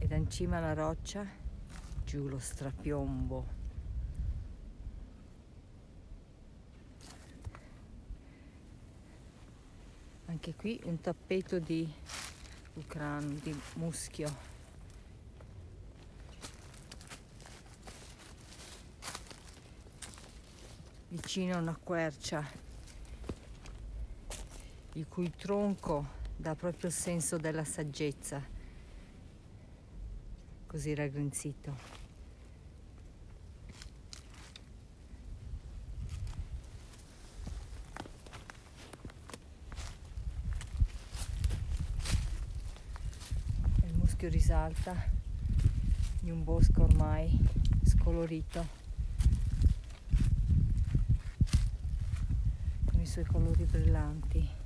da in cima alla roccia, giù lo strapiombo. Anche qui un tappeto di ucran, di muschio. Vicino a una quercia, il cui tronco dà proprio il senso della saggezza, così raggrinzito. Il muschio risalta in un bosco ormai scolorito, i suoi colori brillanti.